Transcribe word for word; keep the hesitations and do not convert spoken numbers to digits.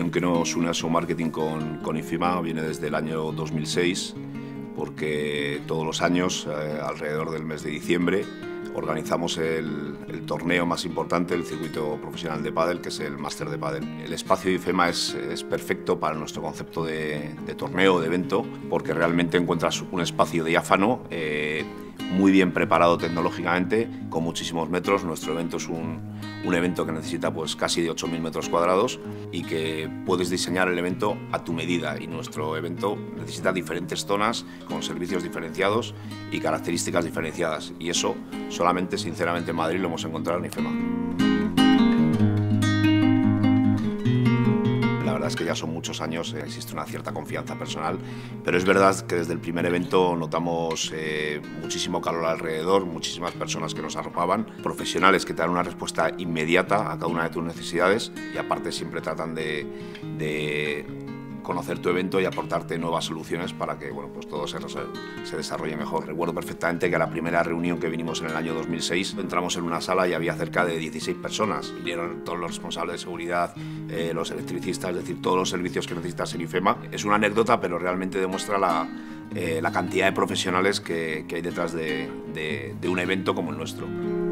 relación que nos une a Show Marketing con, con IFEMA viene desde el año dos mil seis, porque todos los años, eh, alrededor del mes de diciembre, organizamos el, el torneo más importante del circuito profesional de pádel, que es el Máster de Pádel. El espacio de IFEMA es, es perfecto para nuestro concepto de, de torneo, de evento, porque realmente encuentras un espacio diáfano, eh, muy bien preparado tecnológicamente, con muchísimos metros. Nuestro evento es un, un evento que necesita pues casi de ocho mil metros cuadrados y que puedes diseñar el evento a tu medida, y nuestro evento necesita diferentes zonas con servicios diferenciados y características diferenciadas, y eso solamente, sinceramente, en Madrid lo hemos encontrado en IFEMA. La verdad es que ya son muchos años, eh, existe una cierta confianza personal, pero es verdad que desde el primer evento notamos eh, muchísimo calor alrededor, muchísimas personas que nos arropaban, profesionales que te dan una respuesta inmediata a cada una de tus necesidades, y aparte siempre tratan de, de conocer tu evento y aportarte nuevas soluciones para que, bueno, pues todo se, se desarrolle mejor. Recuerdo perfectamente que a la primera reunión que vinimos en el año dos mil seis entramos en una sala y había cerca de dieciséis personas. Vinieron todos los responsables de seguridad, eh, los electricistas, es decir, todos los servicios que necesitas en IFEMA. Es una anécdota, pero realmente demuestra la, eh, la cantidad de profesionales que, que hay detrás de, de, de un evento como el nuestro.